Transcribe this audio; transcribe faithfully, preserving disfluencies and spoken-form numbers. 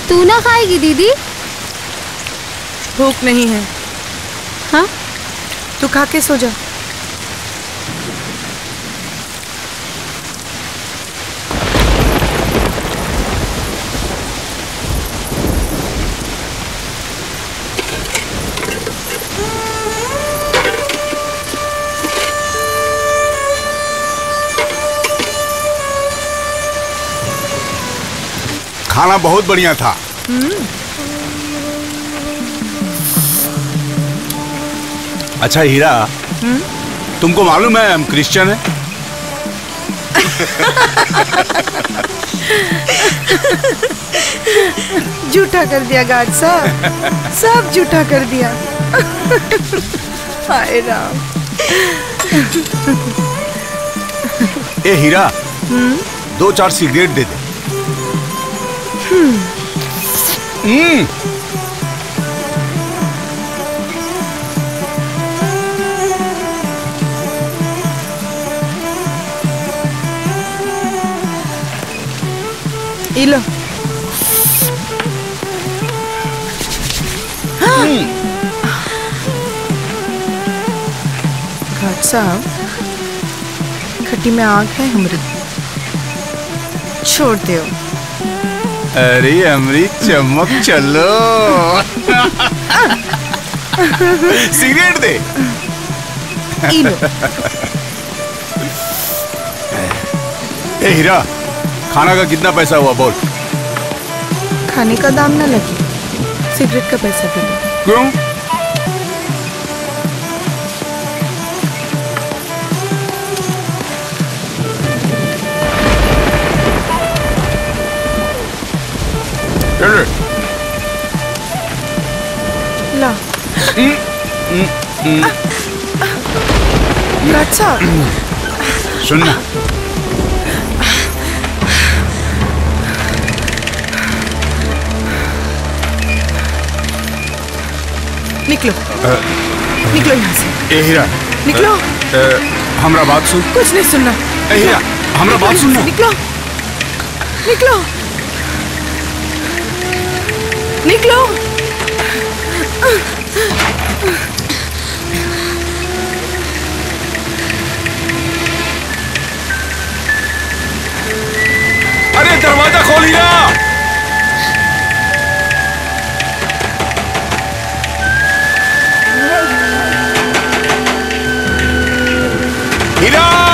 तू ना खाएगी दीदी? भूख नहीं है। हाँ? तू खा के सो जा। खाना बहुत बढ़िया था। अच्छा हीरा, तुमको मालूम है हम क्रिश्चियन हैं? झूठा कर दिया गार्ड साहब, सब झूठा कर दिया। हाय राम। ए हीरा, दो चार सिगरेट दे दे। हम्म। इलो। घाट साहब, खट्टी में आग है हमारी, छोड़ दो। अरे अमृत चमक चलो। सिगरेट दे। इलो। ए हीरा, खाना का कितना पैसा हुआ बोल? खाने का दाम ना लगे, सिगरेट का पैसा दे दो। क्यों? ला। अच्छा। सुनना, निकलो। आ, निकलो यहाँ से। ए हीरा, निकलो। आ, हमरा बात सुन। कुछ नहीं सुनना। ए हीरा, हमरा बात सुनना। निकलो। निकलो। निकलो। अरे दरवाजा खोल हीरा। हीरा।